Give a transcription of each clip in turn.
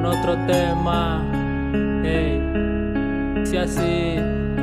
otro tema. Hey, si así.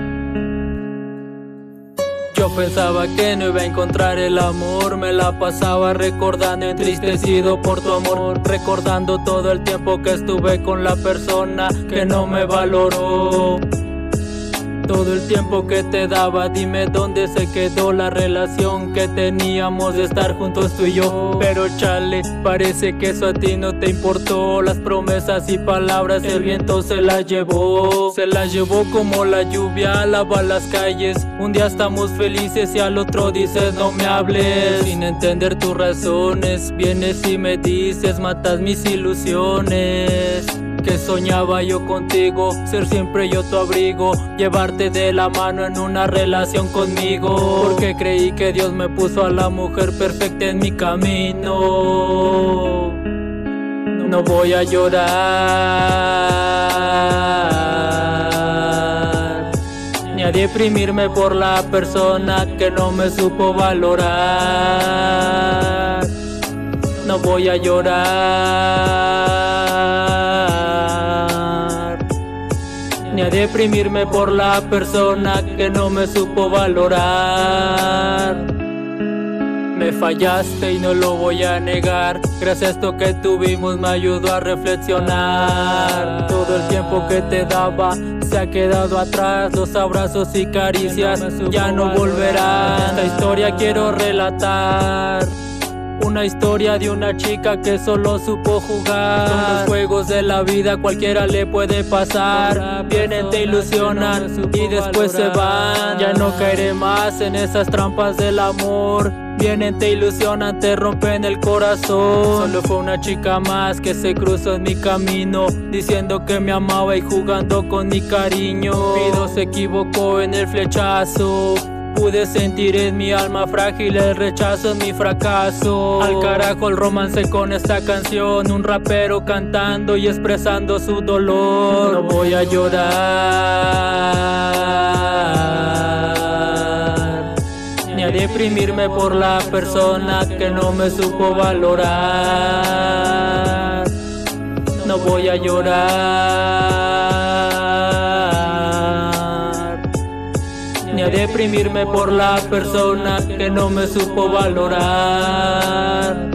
Yo pensaba que no iba a encontrar el amor, me la pasaba recordando, entristecido por tu amor, recordando todo el tiempo que estuve con la persona que no me valoró. Todo el tiempo que te daba, dime dónde se quedó la relación que teníamos de estar juntos tú y yo. Pero chale, parece que eso a ti no te importó. Las promesas y palabras el viento se las llevó. Se las llevó como la lluvia, lava las calles. Un día estamos felices y al otro dices no me hables. Sin entender tus razones, vienes y me dices matas mis ilusiones. Que soñaba yo contigo, ser siempre yo tu abrigo, llevarte de la mano en una relación conmigo. Porque creí que Dios me puso a la mujer perfecta en mi camino. No voy a llorar, ni a deprimirme por la persona que no me supo valorar. No voy a llorar, ni a deprimirme por la persona que no me supo valorar. Me fallaste y no lo voy a negar, gracias a esto que tuvimos me ayudó a reflexionar. Todo el tiempo que te daba se ha quedado atrás, los abrazos y caricias ya no volverán. Esta historia quiero relatar, una historia de una chica que solo supo jugar. Son los juegos de la vida, cualquiera le puede pasar. Vienen, te ilusionan y después se van. Ya no caeré más en esas trampas del amor. Vienen, te ilusionan, te rompen el corazón. Solo fue una chica más que se cruzó en mi camino, diciendo que me amaba y jugando con mi cariño. Pido se equivocó en el flechazo. Pude sentir en mi alma frágil el rechazo en mi fracaso. Al carajo el romance con esta canción, un rapero cantando y expresando su dolor. No voy a llorar, ni a deprimirme por la persona que no me supo valorar. No voy a llorar, ni a deprimirme por la persona que no me supo valorar.